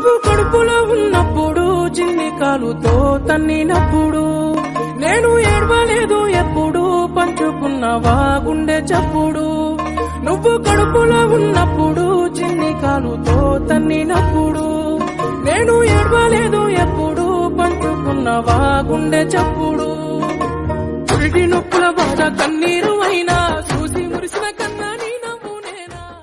నువ్వు కడుపులో ఉన్నప్పుడు చిన్ని కాలుతో తన్నినప్పుడు నేను ఏడవలేదు ఎప్పుడు పంచుకున్నవా గుండె చప్పుడు నువ్వు కడుపులో ఉన్నప్పుడు చిన్ని కాలుతో తన్నినప్పుడు నేను ఏడవలేదు ఎప్పుడు పంచుకున్నవా గుండె చప్పుడు పురిటి నొప్పుల బాధ కన్నీరు అయిన